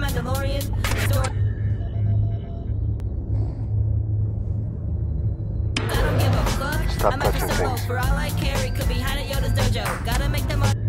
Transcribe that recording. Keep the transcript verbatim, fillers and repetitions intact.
my DeLorean. Story. I don't give a fuck. Stop I might be touching solo things. for all I carry. Could be hiding at Yoda's dojo. Gotta make them.